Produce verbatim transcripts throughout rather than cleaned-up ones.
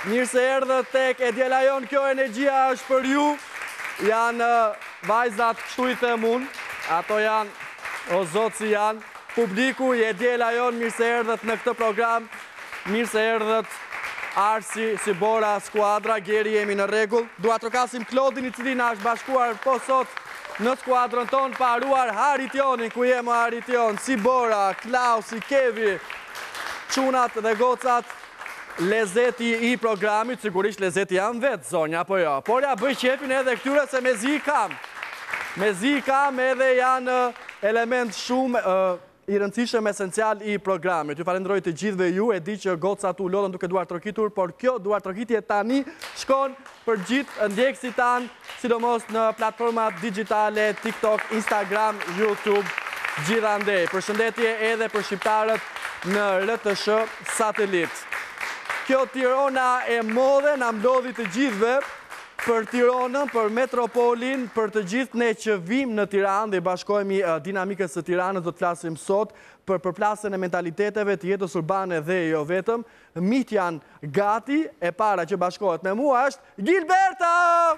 Mirë se erdhët tek e djela jon, kjo energjia është për ju. Janë vajzat, kështu i them unë, ato janë, o zotë si janë, publiku i e djela jon, mirë se erdhët në këtë program, mirë se erdhët Arsi, Sibora, skuadra, Geri jemi në rregull. Dua të trokasim Klodin i cili na është bashkuar po sot në skuadrën tonë, paruar Haritionin, ku jemi Harition, Sibora, Klausi, Kevi, çunat dhe gocat. Lezeti i programit, sigurisht lezeti janë vetë, zonja, apo jo. Por ja bëj qefin edhe këtyre se me zi kam. Me zi kam edhe janë element shumë uh, i rëndësishëm esencial i programit. Ju falenderoj të gjithëve ju, e di që gocat u lodhën duke duar trokitur, por kjo duar trokitje tani shkon për gjithë ndjekësit tanë, sidomos në platformat digitale, TikTok, Instagram, YouTube, gjithandej. Përshëndetje edhe për shqiptarët në R T S H Satelit. Kjo Tirana e modhe na mlodhi të gjithëve për Tiranën, për metropolin, për të gjithë ne që vim në Tiranë dhe bashkohemi dinamikës së Tiranës. Do të flasim sot për përplasjen e mentaliteteve të jetës urbane dhe jo vetëm. Mit janë gati, e para që bashkohet me mua është Gilberta!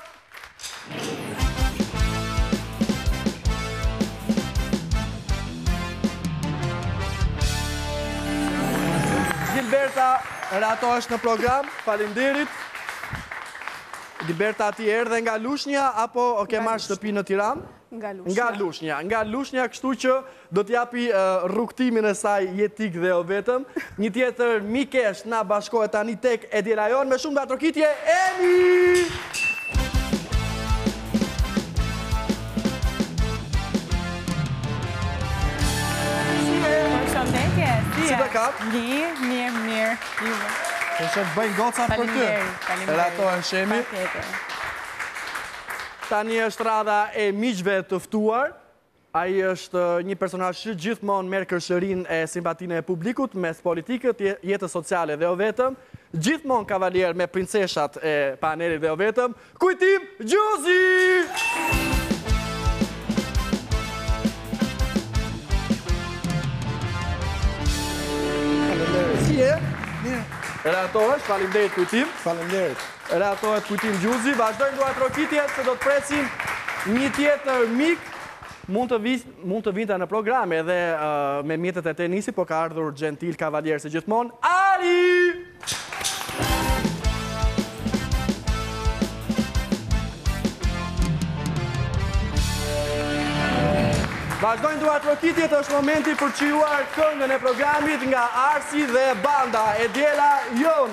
Gilberta Rato është në program, falinderit. Gilberta ti erdhe nga Lushnja, apo o ke marrë shtëpi në Tiranë? Nga Lushnja. Nga Lushnja, nga Lushnja, kështu që do t'japi uh, rrugtimin e saj jetik dhe o vetëm. Një tjetër mikesh na bashkohet tani tek e djela jon, me shumë nga trokitje, Emi! Si të kap? Mirë, mirë, mirë. E që të bëjnë gocat për ty. E rato e shemi. Tani është radha e miqve tëftuar. Ai është një personazh që gjithmonë merr kërshërinë e simpatinë e publikut, mes politikët, jetës sociale dhe o vetëm. Gjithmonë kavalier me princeshat e panelit dhe o vetëm. Kujtim Gjuzi! Ratohet, falimderit Kujtim. Falimderit. Ratohet Kujtim Gjuzi. Vazhdojmë duar trokitjet, se do të presim një tjetër mik. Mund të, vis, mund të vinta në program edhe uh, me mjetet e tenisi, po ka ardhur gentil kavalier se gjithmonë. Ari! Vazhdojnë duar trokitjet, është momenti për qiuar këngën e programit nga Arsi dhe banda e djela jon.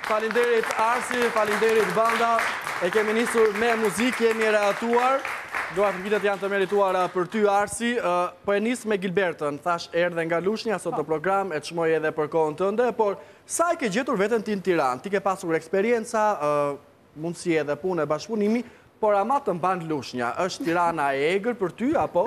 Falinderit Arsi, falinderit banda. E kemi nisur me muzikë, jemi reatuar. Dua përgjigjet janë të merituara për ty, Arsi. Po e nis me Gilbertën, thash erdhe nga Lushnja sot në program, e çmoj edhe për kohën tënde, por sa e ke gjetur veten ti në Tiranë? Ti ke pasur eksperienca, mundësi edhe punë e bashkëpunimi, por ama të mban Lushnja. Është Tirana e egër për ty apo?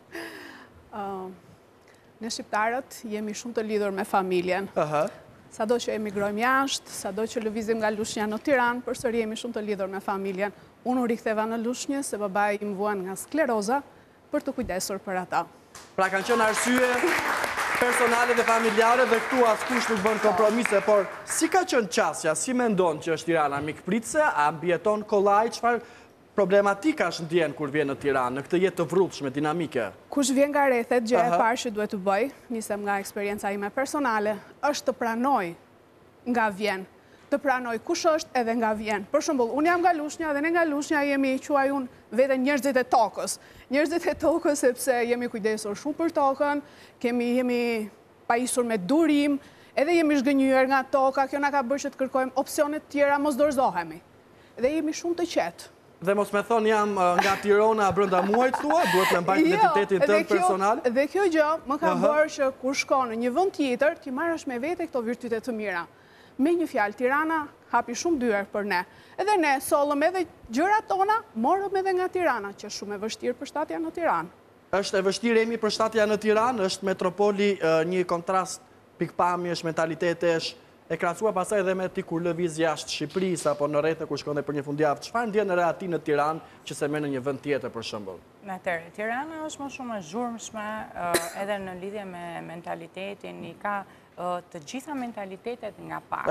Ne shqiptarët jemi shumë të lidhur me familjen. Sado që emigrojmë jashtë, sado që lëvizim nga Lushnja në Tiranë, përsëri jemi shumë të lidhur me familjen. Unë u riktheva në Lushnjë se babai im vuan nga skleroza për të kujdesur për ata. Pra kanë qenë arsye personale dhe familjare dhe këtu askush nuk bën kompromise, por si ka qenë qasja, si mendon që është Tirana mikpritse, a mbijeton kollaj, çfarë problematika është ndjen kur vjen në Tiranë, në këtë jetë të vrrullshme, dinamike? Kush vjen nga rrethet, gjë e parë që duhet të bëj, nisem nga eksperienca ime personale, është të pranoj nga vjen. Të pranoj kush është edhe nga vjen. Për shembull, unë jam nga Lushnja dhe ne nga Lushnja jemi quaj unë veten njerëzit e tokës. Njerëzit e tokës sepse jemi kujdesur shumë për tokën, kemi jemi pajisur me durim, edhe jemi zhgënjyer nga toka, kjo na ka bërë që të kërkojmë opsione të tjera, mos dorëzohemi. Dhe jemi shumë të qetë. Dhe mos me thonë jam nga Tirana brenda muajt tua, duhet me mbajtë identitetin tënd personal. Dhe kjo gjë më ka bërë që kur shkon në një vend tjetër, ti marrësh me vete këto virtyte të mira. Me një fjalë, Tirana hapi shumë dyer për ne. Edhe ne sollëm edhe gjërat tona, morëm edhe nga Tirana, që është shumë e vështirë përshtatja në Tiranë. Është e vështirë emi përshtatja në Tiranë, është metropoli një kontrast pikpamjesh, mentalitetesh, e krahasuar pastaj edhe me ti kur lëviz jashtë Shqipërisë apo në rrethe kur shkonte për një fundjavë. Çfarë ndjen re aty në Tiranë që se merr në një vend tjetër për shembull? Atëherë, Tirana është më shumë e zhurmshme edhe në lidhje me mentalitetin, i ka të gjitha mentalitetet nga pak.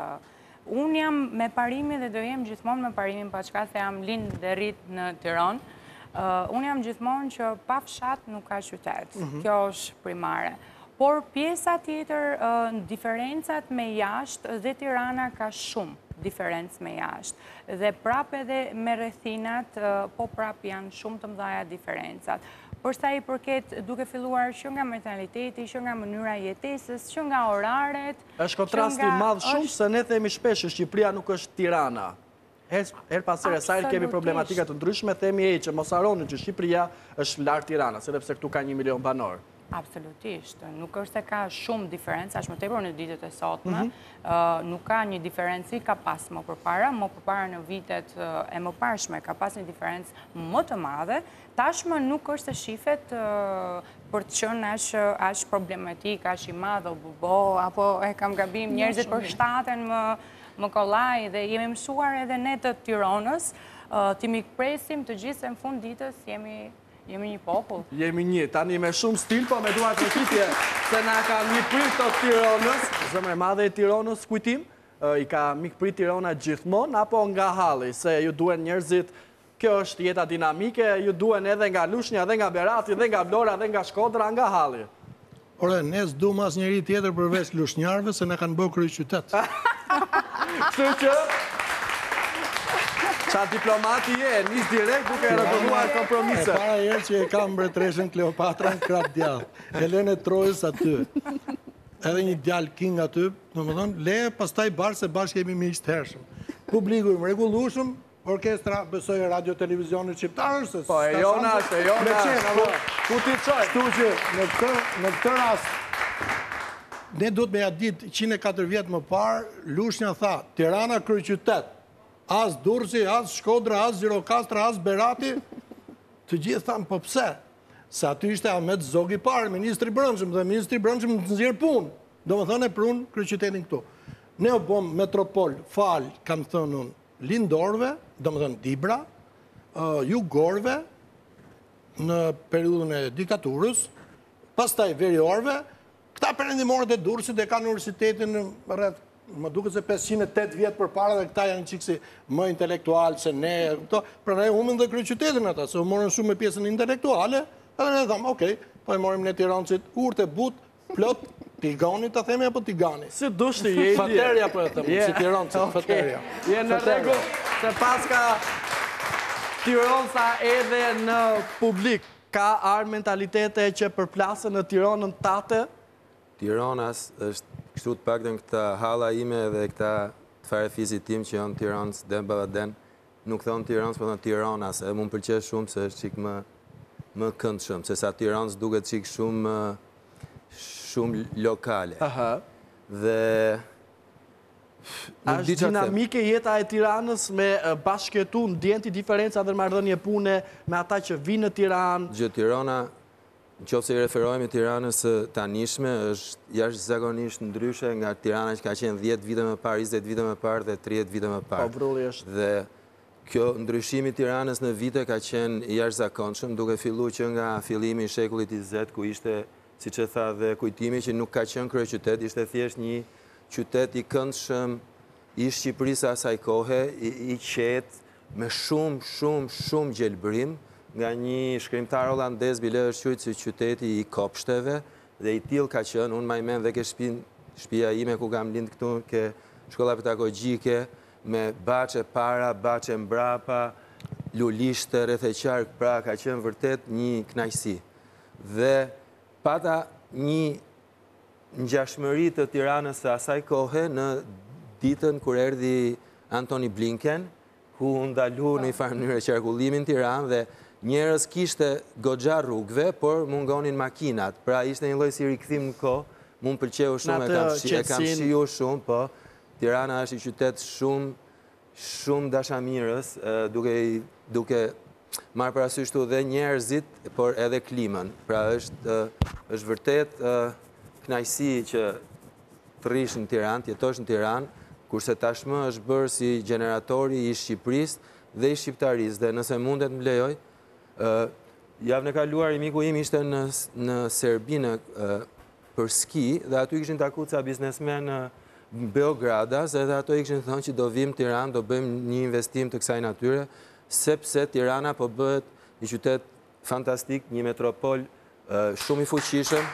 Unë jam me parimi dhe do jem gjithmonë me parimin, pa çka se jam lind dhe rrit në Tiranë. Unë jam gjithmonë që pa fshat nuk ka qytet. Kjo është primare. Por pjesa tjetër, diferencat me jashtë dhe Tirana ka shumë diferencë me jashtë. Dhe prap edhe me rrethinat, po prap janë shumë të mëdha diferencat. Por sa i përket duke filluar që nga mentaliteti, që nga mënyra jetesës, që nga oraret... Është kontrasti madh shumë se ne themi shpesh që Shqipëria nuk është Tirana. Her pas here sa kemi problematika të ndryshme, themi e që mos harroni që Shqipëria është lart Tiranës, edhe pse këtu ka një milion banor. Absolutisht. Nuk është se ka shumë diferencë, ashtë më tepër në ditët e sotme, nuk ka një diferenci, ka pas më përpara, më përpara në vitet e më parshme, ka pas një diferencë më të madhe, tashmë nuk është se shifet për të qënë ashtë problematik, ashtë i madhe, o bubo, apo e kam gabim, njerëzit për shtaten më kollaj dhe jemi mësuar edhe ne të Tiranës, ti mi presim të gjithë se në fund ditës jemi Jemi një popull. Jemi një, tani me shumë stil, po me duat në kitje, se na ka mikprit të Tiranës, zëmër madhe e Tiranës, kujtim, i ka mikprit Tirana gjithmonë, apo nga halli, se ju duen njerëzit, kjo është jeta dinamike, ju duen edhe nga Lushnja, edhe nga Berati, edhe nga Vlora, edhe nga Shkodra, nga halli. Ore, ne s'du mas njeri tjetër përveç lushnjarve, se ne kanë bërë kryqytet. Kështu që... Qa diplomati je, nis direkt duke e rëdhënuar kompromise. E para herë që e kam mbretëreshën Kleopatra në krap djallë. Helene Trojës aty. Edhe një djallë king aty, në më thonë, le, pastaj barë se bashkë jemi miqë të hershëm. Publiku im regullushëm, orkestra besoj e radio televizionit shqiptarës. Po, e jona është, e jona është. Ku ti qoj? Shtu që në këtë rast, ne duhet me ja ditë njëzet e katër vjetë më parë, Lushnja tha, Tirana kryqytet. As Durrësi, as Shkodra, as Gjirokastra, as Berati, të gjithë thamë, po pse? Se aty ishte Ahmet Zogi parë, ministri brëndshëm, dhe ministri brëndshëm në nëzirë punë. Do më thënë e prunë kryqytetin këtu. Ne o bom metropol, falë, kam thënë unë, lindorve, do më thënë Dibra, jugorve, në periudën e dikaturës, pastaj veriorve, këta perëndimorët e Durrësit e ka në universitetin në rreth më duke se pesëqind e tetë vjetë për para dhe këta janë qikësi më intelektualë se ne, pra ne humën dhe kryqytetin ata, se u morën shumë me pjesën intelektuale, edhe ne thamë, okej, po e morim ne Tirancit urtë e but, plot, Tigani të themi apo Tigani? Si dushti je i dje. Faterja po e thëmë, si Tirancit, faterja. Je në rregull, se paska Tiranca edhe në publik, ka arë mentalitete që përplasën në Tiranën tate? Tiranas është kështu të pak të këta hala ime dhe këta të fare fizit tim që janë Tiranës, Den Baladen, nuk thonë Tiranës, po thonë Tiranas, e mu më pëlqej shumë se është qik më, më këndshëm, se sa Tiranës duket qik shumë, shumë lokale. Aha. Dhe... A është dinamike jeta e Tiranës me bashkëtu, ndjen ti diferenca dhe marrëdhënie pune me ata që vinë në Tiranë? Gjë Tirana, në qoftë se i referohemi Tiranës tanishme, është jashtëzakonisht ndryshe nga Tirana që ka qenë dhjetë vite më parë, njëzet vite më parë dhe tridhjetë vite më parë. Po, vrulli është. Dhe kjo ndryshimi Tiranës në vite ka qenë jashtëzakonshëm, duke filluar që nga fillimi i shekullit njëzet, ku ishte, siç e tha dhe kujtimi, që nuk ka qenë kryeqytet, ishte thjesht një qytet i këndshëm i Shqipërisë asaj kohe, i qetë, me shumë, shumë, shumë gjelbrim, nga një shkrimtar holandez, bile është quajtur si qyteti i kopshteve, dhe i tillë ka qenë, unë më mend dhe ke shtëpia ime ku kam lind këtu, ke shkolla pedagogjike, me baçe para, baçe mbrapa, lulishte, rreth e qark, pra ka qenë vërtet një kënaqësi. Dhe pata një ngjashmëri të Tiranës së asaj kohe në ditën kur erdhi Antony Blinken, ku ndalu në një farë mënyrë qarkullimin Tiranë dhe njerëz kishte goxha rrugëve, por mungonin makinat. Pra ishte një lloj si rikthim në kohë, mu më pëlqeu shumë, e kam shiju shumë, po Tirana është një qytet shumë, shumë dashamirës, duke, duke marrë parasysh këtu dhe njerëzit, por edhe klimën. Pra është, është vërtet kënaqësi që të rish në Tiranë, të jetosh në Tiranë, kurse tashmë është bërë si generatori i Shqipërisë dhe i shqiptarisë. Dhe nëse mundet më lejoj, javën e kaluar i miku im ishte në, në Serbi në, për ski, dhe aty kishin taku ca biznesmen në Beogradas, edhe ato i kishin thënë që do vim Tiranë, do bëjmë një investim të kësaj natyre, sepse Tirana po bëhet një qytet fantastik, një metropol shumë i fuqishëm,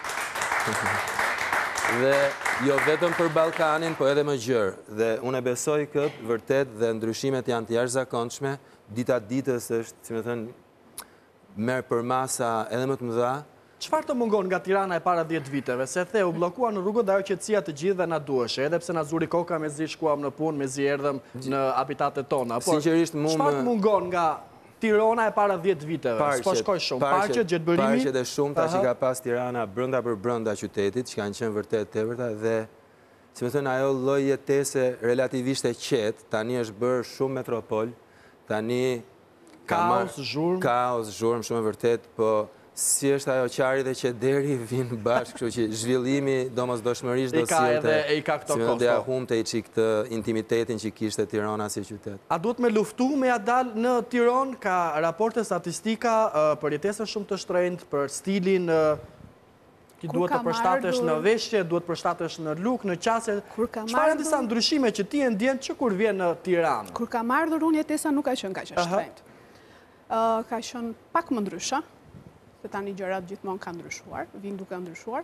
dhe jo vetëm për Ballkanin, po edhe më gjërë. Dhe unë e besoj këtë vërtet dhe ndryshimet janë të jashtëzakonshme, dita ditës është, si më thënë, merë për masa edhe më të mëdha. Çfarë të mungon nga Tirana e para dhjetë viteve? Se the u bllokua në rrugët dhe ajo qetësia të gjithë dhe na duhej, edhe pse na zuri koka me zi shkuam në punë, me zi erdhëm në habitatet tona. Por sinqerisht mu çfarë të mungon nga Tirana e para dhjetë viteve? S'po shkoj shumë. Parqet, gjetbërimi. Parqet e shumta që ka pas Tirana brenda për brenda qytetit, që kanë qenë vërtet tepërta dhe, si më thënë, ajo lloj jetese relativisht e qetë, tani është bërë shumë metropol, tani kaos, zhurmë. Kaos, zhurmë, shumë e vërtet, po si është ajo qari dhe qederi vinë bashkë, kështu që zhvillimi domosdoshmërisht do sillte, si më dhe ahumte i çik të intimitetin që kishte Tirana si qytet. A duhet me luftu me ja dal në Tiranë? Ka raporte statistika për jetesën shumë të shtrenjtë, për stilin, ti duhet të përshtatesh në veshje, duhet të përshtatesh në luk, në qasje. Çfarë janë disa ndryshime që ti e ndjen që kur vjen në Tiranë? Kur kam ardhur unë, jetesa nuk ka qenë kaq e shtrenjtë. Ka qenë pak më ndryshe, se tani gjërat gjithmonë kanë ndryshuar, vinë duke ndryshuar.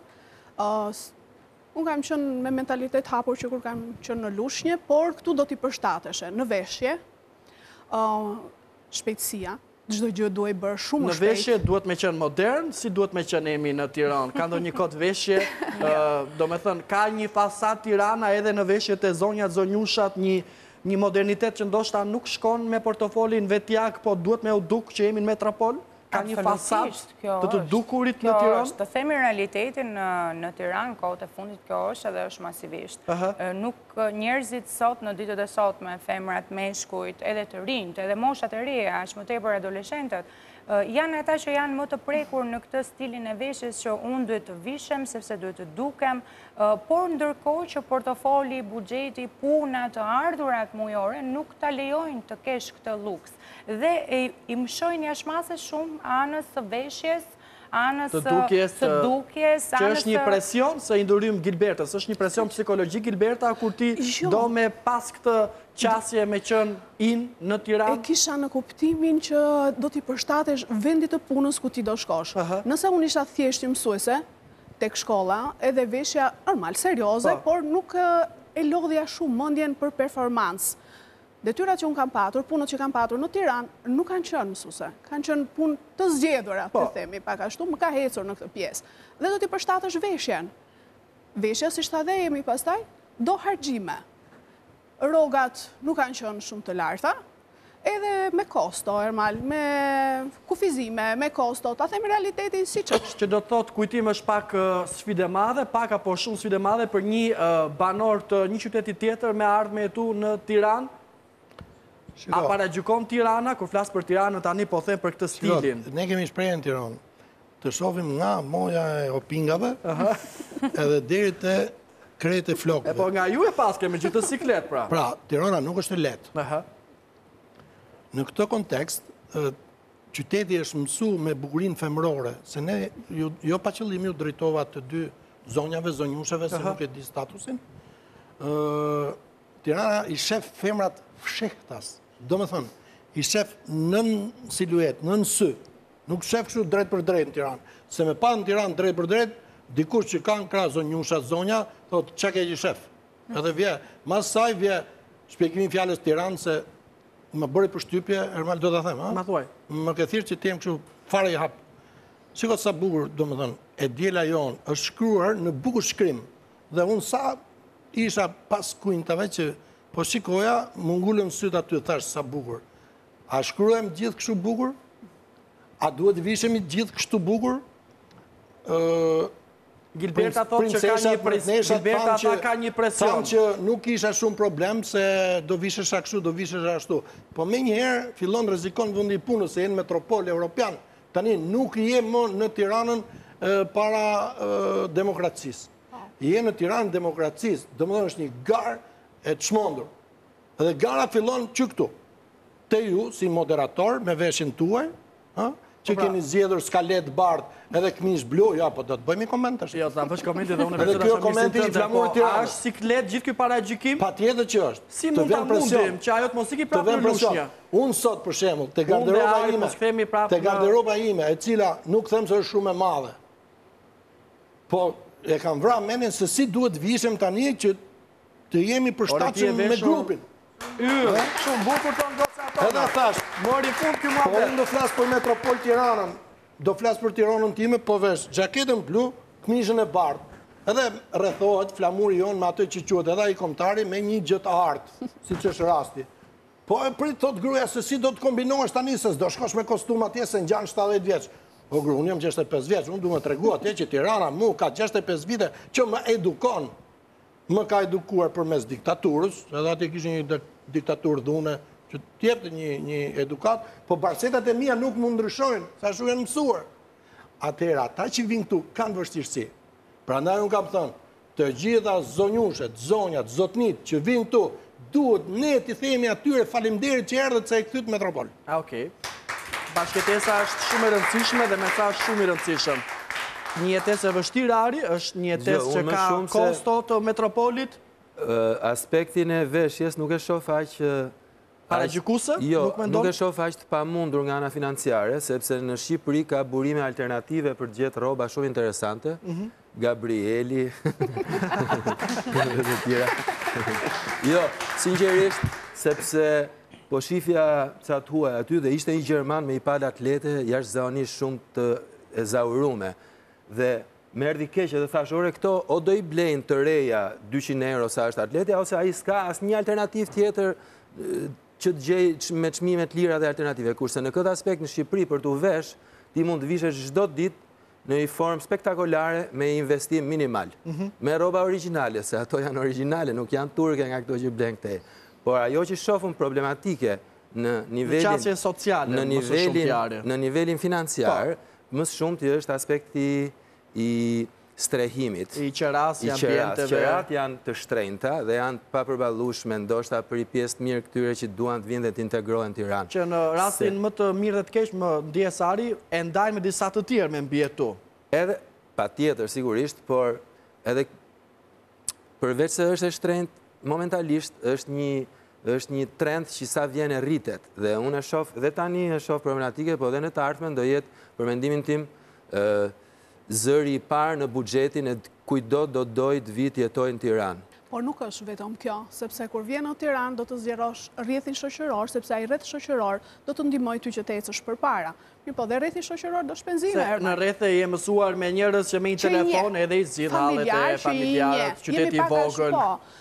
Unë kam qenë me mentalitet hapur që kur kam qenë në lushnje, por këtu do t'i përshtateshe në veshje, shpejtësia, çdo gjë duhet bërë shumë shpejt. Në veshje duhet me qenë modern, si duhet me qenë emi në Tiranë? Ka ndonjë kod veshje, do me thënë, ka një fasad Tirana edhe në veshjet e zonjat, zonjushat, një një modernitet që ndoshta nuk shkon me portofolin vetjak, po duhet me u duk që jemi në metropol? Ka një fasad të të dukurit në Tiranë? Të themi realitetin në Tiranë, kohët e fundit kjo është edhe është masivisht. Nuk njerëzit sot në ditët e sot me femrat, meshkujt, edhe të rinjt, edhe moshat e reja, është më tepër adoleshentët, janë ata që janë më të prekur në këtë stilin e veshjes që unë duhet të vishem, sepse duhet të dukem, por ndërkohë që portofoli, buxheti, puna, të ardhurat mujore nuk ta lejojnë të kesh këtë luks. Dhe i mshojnë jashmase shumë anës së veshjes, anës së dukjes, që është një presion se i ndurim Gilbertës, është një presion psikologjik Gilberta, kur ti do me pas këtë qasje me qënë in në Tiranë? E kisha në kuptimin që do t'i përshtatesh vendit të punës ku ti do shkosh. Nëse unë isha thjesht një mësuese tek shkolla, edhe veshja normal, serioze, por nuk e lodhja shumë mendjen për performancë. Detyrat që unë kam patur, punët që kam patur në Tiranë, nuk kanë qenë mësuese. Kanë qenë punë të zgjedhura, të themi, pak ashtu, më ka hecur në këtë pjesë. Dhe do t'i përshtatësh veshjen. Veshja, si shta dhe jemi pastaj, do harxime. Rogat nuk kanë qenë shumë të larta, edhe me kosto, Ermal, me kufizime, me kosto, ta themi realitetin si që është. Që do të thotë kujtim është pak sfide madhe, pak apo shumë sfide madhe për një banor të një qyteti tjetër me ardhme jetu në Tiranë? A paragjykon Tirana, kur flasë për Tiranën tani po them për këtë stilin? Ne kemi shprehje në Tiranë, të shohim nga moja e opingave, edhe deri te krejt e flokëve. E po nga ju e pas kemi gjithë të siklet, pra. Pra, Tirana nuk është e lehtë. Në këtë kontekst, qyteti është mësu me bukurinë femërore, se ne jo pa qëllimi u drejtova të dy zonjave, zonjusheve, se nuk e di statusin. Tirana i shef femrat fshehtas, do me thënë, i shef nën siluet, nën sy, nuk shef kështu drejt për drejt në Tiranë. Se me pa në Tiranë drejt për drejt, dikush që kanë kra zonjusha, zonja, thot, që ke që shef? Edhe vje, mas saj vje shpjegimin fjales Tiranë, se më bëri për shtypje, Ermal, do të them, ha? Ma thuaj. Më ke thirë që t'jem kështu fare i hapë. Shiko sa bukur, do më thënë, e djela jonë është shkruar në bukur shkrim. Dhe unë sa isha pas kujntave që po shikoja, më ngullëm sytë aty, thash sa bukur. A shkruajmë gjithë kështu bukur? A duhet vishemi gjithë kështu bukur? Gilberta thot që ka një presion. Gilberta tha ka një presion. Thamë që nuk isha shumë problem se do vishesha kështu, do vishesha ashtu. Po me njëherë fillon rrezikon vendi i punës se jenë metropol evropian. Tani nuk je më në Tiranën para demokracisë. Je në Tiranë demokracisë, domethënë është një garë e çmendur. Dhe gara fillon që këtu. Te ju si moderator me veshin tuaj, ë që keni zgjedhur skalet bardh edhe këmish blu, ja, po do të bëjmë koment tash. Jo, ta bësh komentin dhe unë Edhe ky komenti i flamurit Tiranës. Është siklet gjithë ky paragjykim? Patjetër që është. Si mund ta mundim që ajo të mos iki prapë në lushnja? Unë sot për shembull, te garderoba ime, te garderoba ime, e cila nuk them se është shumë e madhe. Po e kam vrarë mendin se si duhet vishem tani që të jemi përshtatshëm me grupin. Yrë, shumë bukur të ngoca ato. Edhe thash, mori fund ky po muhabet. unë do flas për Metropol Tiranën, do flas për Tiranën time, po vesh xhaketën blu, këmishën e bardhë. Edhe rrethohet flamuri jon me atë që quhet edhe ai kombëtari me një gjë të artë, siç është rasti. Po e prit thot gruaja se si do të kombinohesh tani se do shkosh me kostum atje se ngjan shtatëdhjetë vjeç. Po gru, unë jam gjashtëdhjetë e pesë vjeç, unë duhet të tregu atje që Tirana mu ka gjashtëdhjetë e pesë vite që më edukon. Më ka edukuar përmes diktaturës, edhe atje kishte një diktaturë dhune që t'jepte një një edukat, po barsetat e mia nuk mund ndryshojnë, sa ashtu janë mësuar. Atëherë ata që vinë këtu kanë vështirësi. Prandaj unë kam thënë, të gjitha zonjushet, zonjat, zotnit që vinë këtu, duhet ne t'i themi atyre faleminderit që erdhët se e kthyt metropol. A, okej. Bashkëtesa është shumë e rëndësishme dhe mesazh shumë i rëndësishëm. Një jetesë e vështirë Ari, është një jetesë që ka kosto të metropolit? Aspektin e veshjes nuk e shoh aq paragjykuse? Jo, nuk e shoh aq të pamundur nga ana financiare, sepse në Shqipëri ka burime alternative për të gjetur rroba shumë interesante. Gabrieli. Dhe tjera. Jo, sinqerisht, sepse po shifja ca të huaj aty dhe ishte një gjerman me i pala atlete jashtëzakonisht shumë të ezaurume. Dhe më erdhi keq edhe thash, ore këto o do i blejnë të reja dyqind euro sa është atletja, ose ai s'ka asnjë alternativë tjetër që të gjej me çmime të lira dhe alternative. Kurse në këtë aspekt në Shqipëri për t'u vesh, ti mund të vishesh çdo ditë në një formë spektakolare me investim minimal. Me rroba origjinale, se ato janë origjinale, nuk janë turke nga këto që blen këtej. Por ajo që shohim problematike në nivelin sociale, në nivelin në nivelin financiar, më së shumti është aspekti i strehimit. I qeras, i ambienteve. Qerat janë të shtrenjta dhe janë papërballueshme ndoshta për i pjesë të mirë këtyre që duan të vinë dhe të integrohen në Tiranë. Që në rastin më të mirë dhe të keq, më ndjes Ari, e ndajnë me disa të tjerë me mbjetu. Edhe patjetër sigurisht, por edhe përveç se është e shtrenjtë, momentalisht është një është një trend që sa vjen e rritet. Dhe unë e shoh, dhe tani e shoh problematike, po dhe në të ardhmen do jetë, për mendimin tim, zëri i parë në buxhetin e kujdo do doj të vi të jetojë në Tiranë. Por nuk është vetëm kjo, sepse kur vjen në Tiranë do të zgjerosh rrjetin shoqëror, sepse ai rreth shoqëror do të ndihmojë ty që të ecësh përpara. Mirë, po dhe rrjethi shoqëror do shpenzime. Në rreth e je mësuar me njerëz që me një telefon edhe i zgjidh hallet e familjarët, qyteti i vogël.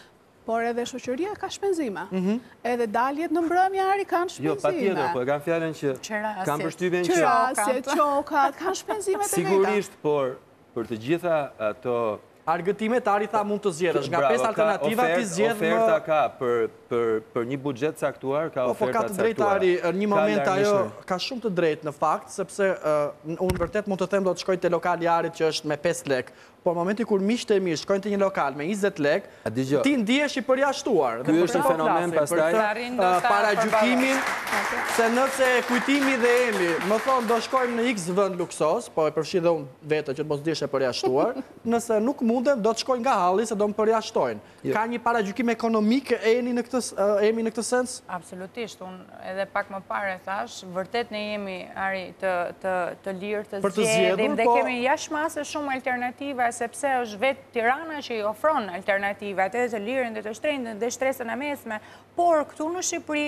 por edhe shoqëria ka shpenzime. Edhe daljet në mbrëmje ari kanë shpenzime. Jo, pa tjetër, po e kam fjallën që kam përshtypjen që... Qërasje, qokat, kanë shpenzime të veta. Sigurisht, por për të gjitha ato... Argëtimet Ari tha mund të zgjedhësh, nga pesë alternativa ti zgjedh më... Oferta ka, për një buxhet caktuar, ka oferta caktuar. Po, ka të drejtë Ari, një moment ajo ka shumë të drejtë në fakt, sepse unë vërtet mund të them do të shkoj te lokali Arit që është me pesë lek, por momenti kur miqtë e mi shkojnë te një lokal me njëzet lek, ti ndihesh i përjashtuar. Ky është fenomen pastaj para gjykimin, se nëse kujtimi dhe emi, më thonë do shkojmë në X vend luksos, po e përfshi dhe unë vete që të mos ndihesh e përjashtuar, nëse nuk mundem, do të shkojnë nga halli se do më përjashtojnë. Ka një para gjykim ekonomik emi në këtë sens? Absolutisht, unë edhe pak më pare thash, vërtet ne jemi Ari të lirë të zgjedhim dhe kemi jashmase shumë alternativa sepse është vetë Tirana që i ofron alternativat edhe të lirën dhe të shtrenjtën dhe shtresën e mesme, por këtu në Shqipëri,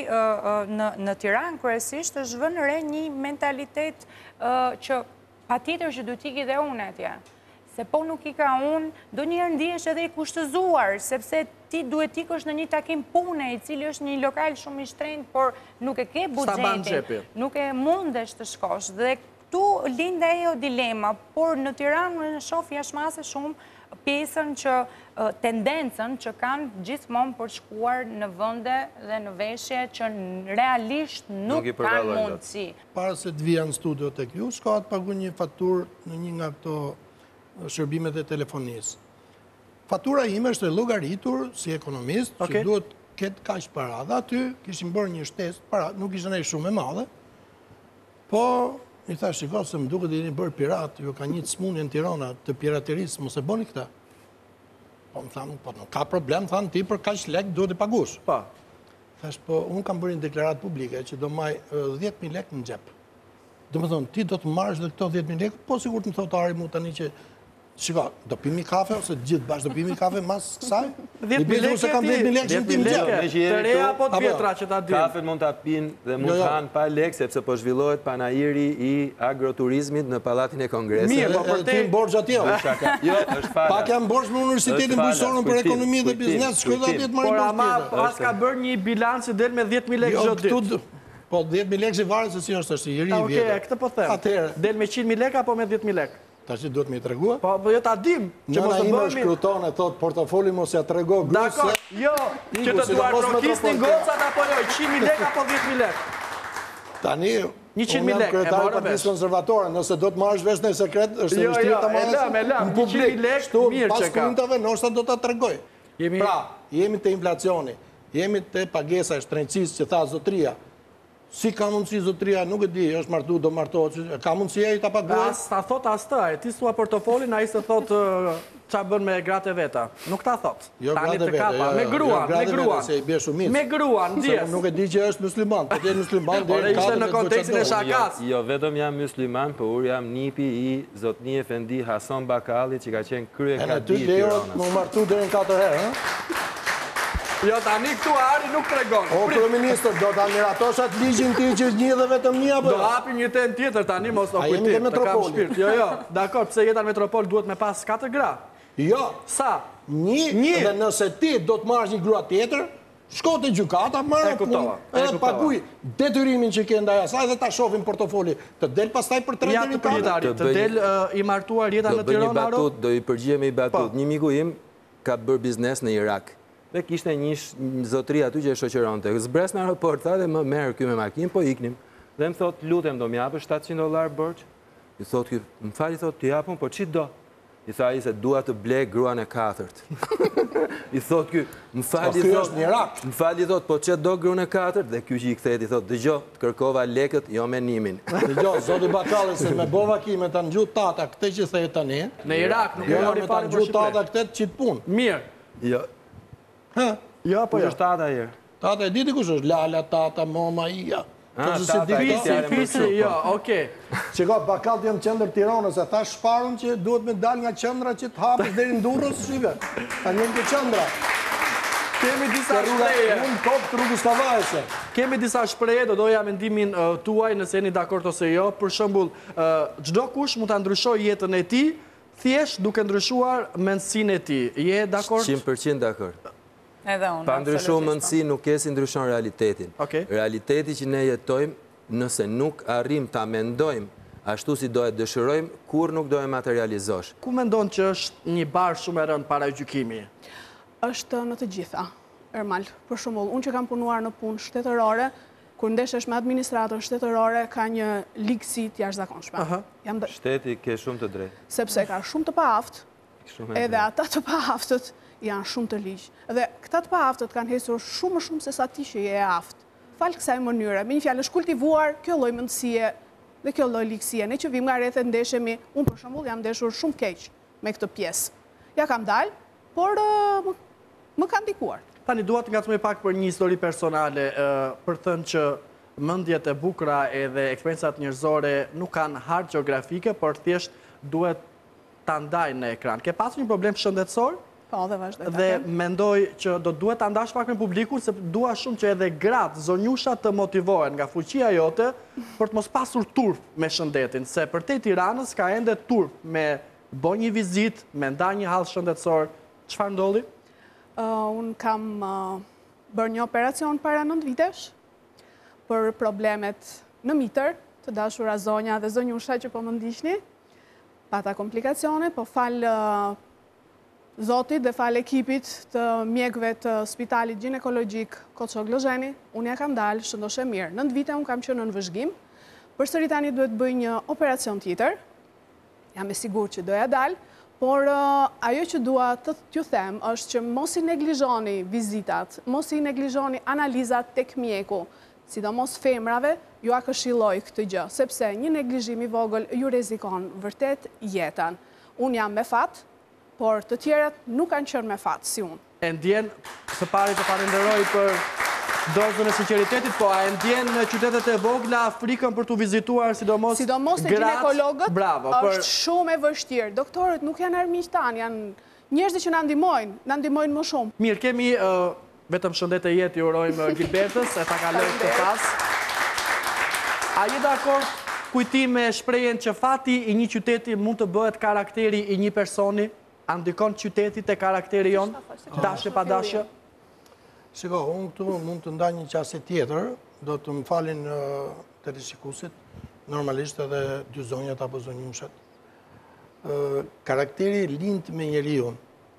në Tiranë kryesisht, është vënë re një mentalitet që pa tjetër që du t'i dhe unë atje. Se po nuk i ka unë, do njërë ndihesh edhe i kushtëzuar, sepse ti duhet ikësh në një takim pune, i cili është një lokal shumë i shtrenjtë, por nuk e ke buxhetin, nuk e mundesh të shkosh. Dhe këtu linde ajo dilema, por në Tiranë në shoh jashmase shumë pjesën që tendencën që kanë gjithmonë për shkuar në vende dhe në veshje që realisht nuk kanë mundësi. Para se të vija në studio të kjo, shka të pagu një fatur në një nga këto shërbimet e telefonisë. Fatura ime është e llogaritur si ekonomist, që duhet ketë kaq para. Dhe aty kishim bërë një shtesë, para, nuk ishte ndonjë shumë e madhe. Po i thash, shiko, se më duket të jeni bërë pirat, ju ka një smundje në Tirana të piraterisë, mos e bëni këtë. Po më thanë, po nuk ka problem, thanë ti për kaq lek duhet të pagush. Po. Thash, po unë kam bërë një deklaratë publike që do maj dhjetë mijë lek në xhep. Do më thonë, ti do të marrësh dhe këto dhjetë mijë lek, po sigur të më thotë Ari mu tani që shiko, do pimi kafe ose gjithë bashkë do pimi kafe mas kësaj? dhjetë mijë lekë se kam dhjetë mijë lekë që ti më gjepë. Të reja apo të vjetra që ta dim. Kafet mund të apin dhe mund të hanë pa lekë, sepse po zhvillohet panajiri i agroturizmit në Pallatin e Kongresit. Mirë, po për te... Ti më borgë atje, jo, është fala. Pak jam borgë në Universitetin Bujësorën për ekonomi dhe biznes, shkoj dhe atje të marrë borgë tjetër. Por ama pas ka bërë një bilanc që del me dhjetë mijë lekë çdo ditë. Po dhjetë mijë lekë që varet se si është është i ri vjetë. Okej, këtë po them. Del meqind mijë lekë apo me dhjetë mijë lekë? Ta që duhet me i tregua? Po, jo ta dim. Nëna ime shkruton e thot portofoli mos ja trego grusë. Dakor, jo, që të duar prokisnin gocat apo jo, qind mijë lekë apo dhjetë mijë lekë? Tani, unë jam kryetar i Partisë Konservatore, nëse do të marrësh vesh në sekret, është e vështirë ta marrësh. Jo, jo, e lëm, e lëm, një qind mijë lekë, mirë që ka. Pas kundave, nështë do ta tregoj. Pra, jemi të inflacioni, jemi të pagesa e shtrenjtësisë që tha zotria. Si ka mundësi zotria, nuk e di, është martu, do martohet, ka mundësi e i ta paguaj? As ta thot as të, e ti sua portofolin, a i se thot qa bën me gratë e veta. Nuk ta thot. Jo gratë e veta, me gruan, me gruan. Se i bje shumit. Me gruan, ndjes. Nuk e di që është musliman, po të musliman dhe e ishte në kontekstin e shakas. Jo, vetëm jam musliman, po ur jam nipi i zotni Efendi Hasan Bakalli, që ka qenë krye ka di Tiranës. Më martu dhe në katër herë, ha? Jo, tani këtu Ari nuk tregon. O, kryeministër, do të miratosht atë ligjin ti që një dhe vetëm një, apo? Do hapim një ten tjetër tani, mos o kujtim. A jemi dhe metropoli? Jo, jo, dakor, pse jeta metropol duhet me pas katër gra? Jo. Sa? Një, dhe nëse ti do të marrësh një grua tjetër, shko të gjykata, marrë punë, edhe paguj detyrimin që ke ndaj asaj dhe ta shohim portofoli. Të del pastaj për tre deri katër. Të del i martuar jeta në Tiranë, Aro? Do i përgjigjem i batut. Një miku im ka bërë biznes në Irak. Dhe kishte një zotri aty që e shoqëronte. Zbres në aeroport, tha dhe më merë kjo me makinë, po iknim. Dhe më thot, lutem, do m'japë shtatë qind dollar borç. I thot, më fali, thot, t'i japëm, po qitë do? I tha i se dua të blej gruan e katërt. I thot, kjo, më fali, thot, më fali, thot, po që do gruan e katërt? Dhe kjo që i këthet, i thot, dëgjo, të kërkova lekët, jo me nimin. Dëgjo, zoti Bakalli, se me bova kime të në gjutë tata, këte që thejë tani. Në Irak, nuk e mori fali për Shqipëri. Mirë. Jo. Ha? Jo, po jo. Kush është tata e jërë? Tata e diti kush është? Lala, tata, mama, ija. Ah, tata e fisi, fisi, jo, okej. Qiko, Bakalli janë qendër Tiranës, e tha shparën që duhet me dal nga qendra që të hapës deri në Durrës, shive. Ta njën të qendra. Kemi disa shpreje. Unë kopë të rrugës Kavajse. Kemi disa shpreje, do doja mendimin tuaj nëse jeni dakord ose jo. Për shembull, çdo kush mund ta ndryshojë jetën e tij, thjesht duke ndryshuar mendsinë e tij. Je dakord? qind për qind dakord. Edhe unë, Pa ndryshu absolutisht. mundësi nuk ke si ndryshon realitetin. Okej. Realiteti që ne jetojmë, nëse nuk arrim ta mendojmë ashtu si do e dëshirojmë, kur nuk do e materializosh. Ku mendon që është një barë shumë e rënd para gjykimi? Është në të gjitha, Ermal. Për shembull, unë që kam punuar në punë shtetërore, kur ndeshesh me administratën shtetërore, ka një ligësi të jashtëzakonshme. Jam dë- Shteti ke shumë të drejtë. sepse ka shumë të paaft, Shumë e edhe drejtë. ata të paaftët janë shumë të ligjë. Dhe këta të paaftët kanë hesur shumë më shumë se sa ti që je e aftë. Falë kësaj mënyre, me një fjalë është kultivuar kjo lloj mendësie dhe kjo lloj ligësie. Ne që vim nga rrethet ndeshemi, unë për shembull jam ndeshur shumë keq me këtë pjesë. Ja kam dalë, por uh, më, më ka ndikuar. Tani duat nga të me pak për një histori personale, uh, për thënë që mëndjet e bukura edhe eksperiencat njerëzore nuk kanë hartë geografike, por thjesht duhet ta ndajnë në ekran. Ke pasur një problem shëndetësor? Po, dhe vazhdoj. ta Dhe kem. mendoj që do duhet ta ndash pak me publikun, se dua shumë që edhe gratë, zonjusha të motivohen nga fuqia jote për të mos pasur turp me shëndetin, se për te Tiranës ka ende turp me bo një vizit, me nda një hall shëndetësor. Çfarë ndolli? Uh, unë kam uh, bërë një operacion para nëntë vitesh për problemet në mitër, të dashura zonja dhe zonjusha që po më ndiqni. Pata komplikacione, po falë uh, Zotit dhe falë ekipit të mjekëve të spitalit ginekologjik Koço Glozheni, unë ja kam dalë, shëndoshe mirë. Nëntë vite unë kam qenë në vëzhgim, përsëri tani duhet bëj një operacion tjetër, jam e sigur që doja dalë, por uh, ajo që dua të t'ju them është që mos i neglizhoni vizitat, mos i neglizhoni analizat tek mjeku, sidomos femrave, ju a këshilloj këtë gjë, sepse një neglizhim i vogël ju rrezikon vërtet jetën. Unë jam me fat, por të tjerat nuk kanë qenë me fat si unë. E ndjen, së pari të falenderoj për dozën e sinqeritetit, po a e ndjen në qytetet e vogla frikën për të vizituar, sidomos Sidomos të gratë? ginekologët, Bravo, është për shumë e vështirë. Doktorët nuk janë armiq tanë, janë njerëz që na ndihmojnë, na ndihmojnë më shumë. mirë, kemi uh, vetëm shëndet e jetë i urojmë Gilbertës, e ta kaloj të pas. A je dakord kujtim me shprehjen që fati i një qyteti mund të bëhet karakteri i një personi? A ndikon qyteti te karakteri jon? Dashje pa dashje? Shiko, unë këtu mund të ndaj një qasje tjetër, do të më falin uh, të rishikusit, normalisht edhe dy zonjat apo zonjushat. Uh, karakteri lind me njeriun.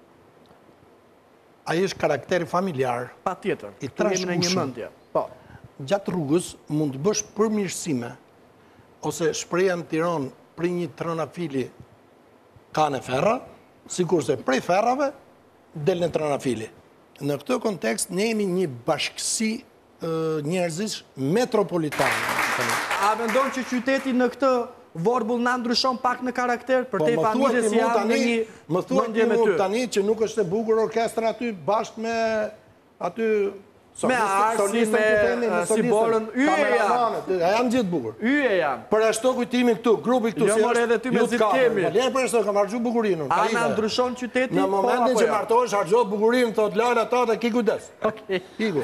Ai është karakteri familjar. Pa tjetër, I tu jemi në një trashëgueshëm. mëndje. Po, Gjatë rrugës mund të bësh përmirësime, ose shpreja në Tiranë për një trënafili ka në ferra, sikur se prej ferrave del në trënafili. Në këtë kontekst, ne jemi një bashkësi njerëzish metropolitane. a mendon që qyteti në këtë vorbull na ndryshon pak në karakter për te familje si janë në një më thua mëndje me ti ty? tani që nuk është e bukur orkestra aty bashkë me aty Me Arsi, me Siborën, yje janë. Janë gjithë bukur. Yje janë. Për ashtu kujtimin këtu, grupi këtu Jo, si more, edhe ty me Youth Zilkemi. Cup. Lerë për ashtu, kam harxhu bukurinën. A ka na ide. ndryshon qyteti? Në po, momentin apo që jo? martohesh, harxho bukurinë, thot lërë ata dhe ki kujdes. Okej. Iku.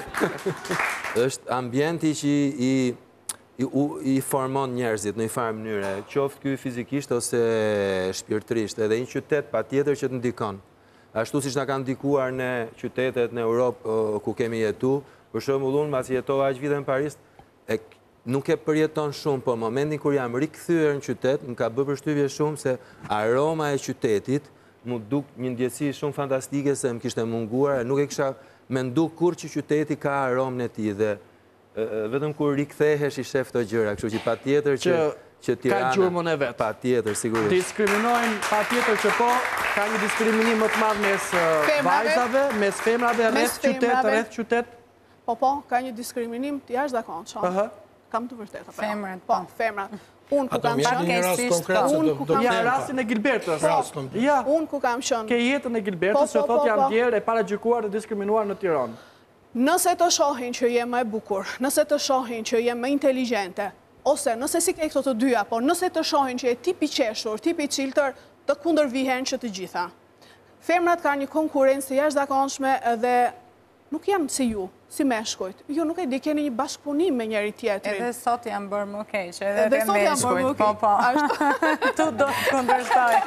Është ambienti që i, i, u- i formon njerëzit në një farë mënyre, qoftë ky fizikisht ose shpirtërisht, edhe një qytet pa tjetër që të ndikon. Ashtu si që na kanë ndikuar në qytetet në Europë o, ku kemi jetu, për shembull unë mbasi jetova aq vite në Paris, e, k- nuk e përjeton shumë, po momentin kur jam rikthyer në qytet, më ka bërë përshtypje shumë se aroma e qytetit mu duk një ndjesi shumë fantastike se më kishte munguar, nuk e kisha mendu kur që qyteti ka aromën e tij dhe e, e, vetëm kur rikthehesh i shef këto gjëra, kështu që patjetër që Që që ka Tirana gjurmën e vet. Patjetër, sigurisht. Diskriminojnë pa tjetër që po, ka një diskriminim më të madh mes uh, Femrave. vajzave, mes femrave, Mes rreth qytet, femrave. rreth qytet. Po, po, ka një diskriminim të jashtëzakonshëm. Aha. Kam të vërtetë. apo jo? Femrat, Po, po. femrat. Unë ku Ato kam më janë qenë, një rast Pakesisht, konkret po. se do Unë ku do kam- Ja, them, rastin e Gilbertës. Rast konkret. Ja, unë ku kam qenë. ke jetën e Gilbertës, Po, që po, thot po, jam po. djerë e paragjykuar dhe diskriminuar në Tiranë. Nëse të shohin që je më e bukur, nëse të shohin që je më inteligjente, ose nëse si ke këto të dyja, po nëse të shohin që je tipi qeshur, tipi çiltër, të kundërvihen që të gjitha. Femrat kanë një konkurrencë jashtëzakonshme edhe nuk janë si ju. si meshkujt. Jo, nuk e di, keni një bashkëpunim me njëri tjetrin. Edhe sot jam bërë më keq, edhe Edhe te sot jam bërë më meshkujt, po, po. Tu do të kundërshtoj.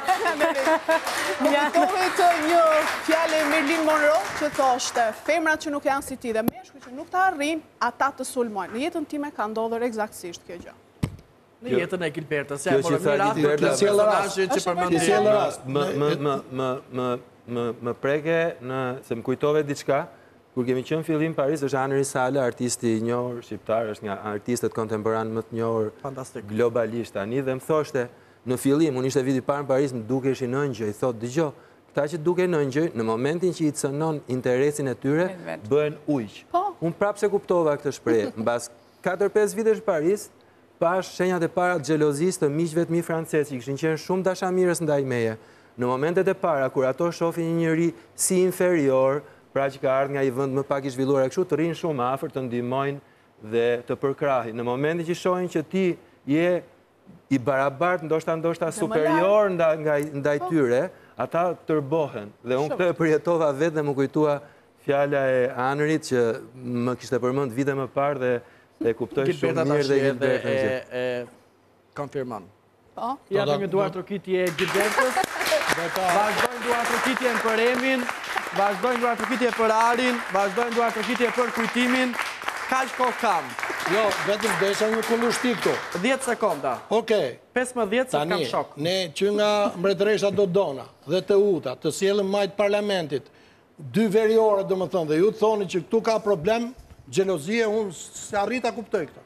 Më kujtove të një fjale e Marilyn Monroe që thoshte, femrat që nuk janë si ti dhe meshkujt që nuk të arrin, ata të sulmojnë. Në jetën time ka ndodhur eksaktësisht kjo gjë. Në jetën e Gilbertës, ja Kjo që morë tha mirat për Gilberta- të personazhin që përmendi. Ti sjell rast. Më më më më më më më preke në se më kujtove diçka. Kur kemi qenë fillim në Paris, është Anri Sala, artisti i njohur shqiptar, është nga artistët kontemporan më të njohur Fantastik. globalisht tani dhe më thoshte në fillim, unë ishte viti i parë në Paris, më dukesh i nëngjë, i thotë dëgjoj, këta që duke nëngjë, në momentin që i cënon interesin e tyre, bëhen ujq. Unë prapë se kuptova këtë shprehje. Mbas katër pesë vitesh në Paris, pash shenjat e para të xhelozisë të miqve të mi francezë, që kishin qenë shumë dashamirës ndaj meje. Në momentet e para, kur ato shohin një njeri si inferior, pra që ka ardhë nga i vënd më pak i zhvilluar e kështu, të rinë shumë afër të ndihmojnë dhe të përkrahin. Në momentin që shohin që ti je i barabart, ndoshta ndoshta superior ndaj tyre, ata tërbohen. Dhe unë këtë e përjetova vetë dhe më kujtua fjala e Anrit që më kishte përmend vite më parë dhe e kuptoj shumë mirë dhe Gilberta e konfirmon. Po? Japim një duar trokitje Gilbertës. Vazhdojnë duar trokitjen për Emin, vazhdojnë duar trokitje për Arin, vazhdojnë duar trokitje për kujtimin. Kaq kohë kam. Jo, vetëm desha një kundërshti këtu. dhjetë sekonda. Okej. pesëmbëdhjetë se kam shok. Ne që nga mbretëresha Dodona dhe të Uta, të sjellëm majt parlamentit, dy veriore do më thënë, dhe ju të thoni që këtu ka problem, xhelozie, unë se arrita kuptoj këto.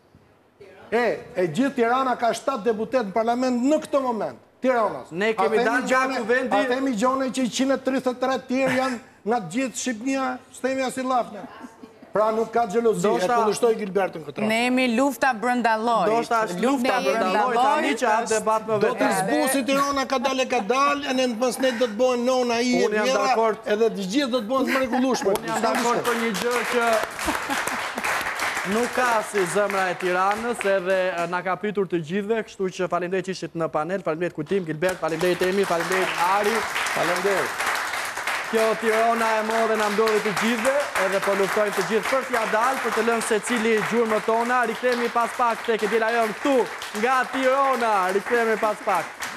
E, e gjithë Tirana ka shtatë deputet në parlament në këtë moment. Tiranës. Ne kemi dalë nga kuvendi. A themi gjone që njëqind e tridhjetë e tre tjerë janë nga gjithë Shqipnia, s'themi as i llafne. Pra nuk ka xhelozi, e kundërshtoj Gilbertën këtë. Ne jemi lufta brenda llojit. Do është ashtë lufta brenda llojit, tani që atë debat më Do të vetë. zbusi Tirana ka dalë ka dalë, e në mësnet do të bëhen nona i e Unë jam vjera, dakord. edhe të gjithë do të bëhen të mrekullueshme. Unë jam dakord për një gjë që nuk ka si zemra e Tiranës, edhe na ka pritur të gjithve, kështu që faleminderit që ishit në panel, faleminderit Kujtim, Gilbert, faleminderit Emi, faleminderit Ari, faleminderit. Kjo Tirana e modhe na ndodhi të gjithve, edhe po luftojmë të gjithë për t'ja dalë, për të lënë secili gjurmët tona. Rikthehemi pas pak tek Edjela jon këtu nga Tirana, rikthehemi pas pak.